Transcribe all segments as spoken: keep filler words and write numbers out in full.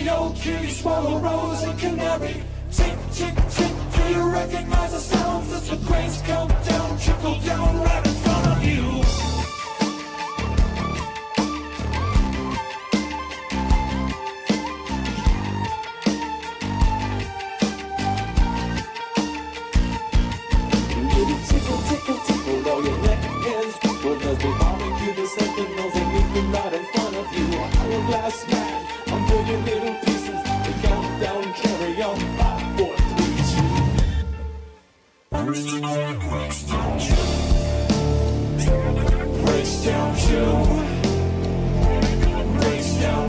Tokyo Kitty, Swallow Rose and Canary. Tick, tick, tick, do you recognize the sounds? As the grains come down, trickle down right in front of you. Tickle, tickle, tickle, all your neck hairs tickle as they barbecue the sentinels and leave them right in front of you. A hourglass man, a million little pieces. The countdown, carry on, five, four, three, two. Breaks down, breaks down, breaks down, breaks down,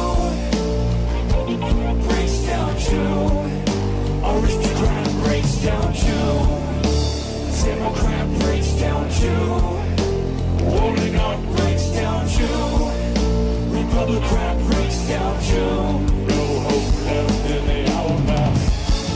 breaks down, aristocrat breaks down too. Democrat breaks down too. Oligarch breaks down too. Republican breaks down too. No hope left in the hourglass.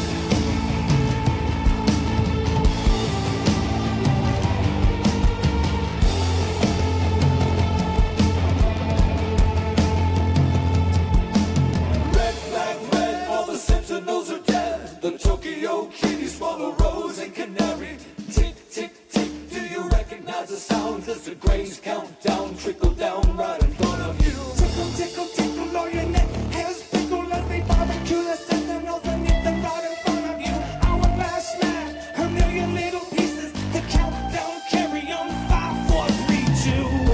Red flag red, all the sentinels are dead. The Tokyo Kitty, Swallow Rose and Canary. Tick, tick, tick, do you recognize the sounds as the grains count down, trickle down right in front of you? Tickle, tickle, tickle, all your neck hairs pickle as they barbecue the sentinels and eat them right in front of you. Hourglass man, a million little pieces. The countdown, carry on, five, four, three, two.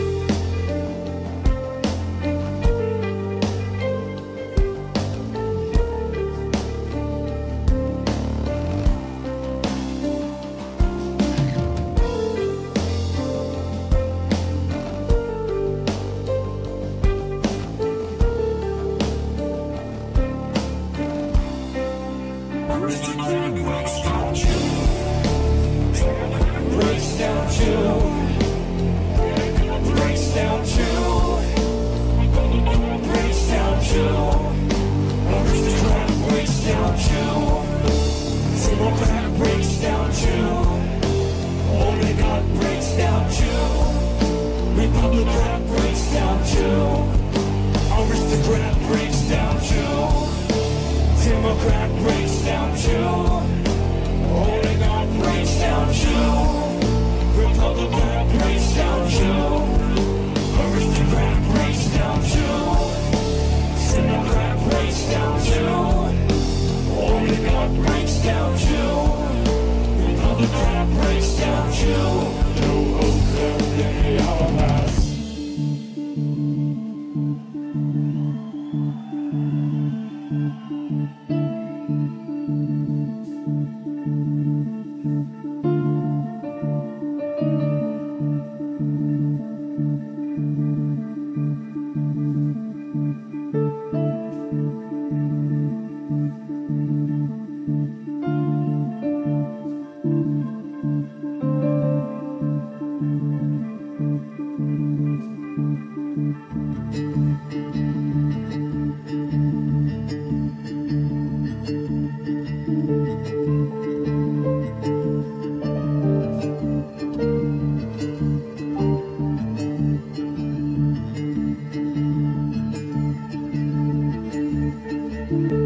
Breaks down too. Breaks down too. Breaks down too. Aristocrat breaks down too. Democrat breaks down too. Oligarch breaks down too. Republican breaks down too. Aristocrat breaks down too. Democrat breaks down too. Oligarch breaks down too. Republican breaks down too. Aristocrat breaks down too. Democrat breaks down too. Oligarch breaks down too. Republican breaks down too. No hope left in the hourglass. Thank you.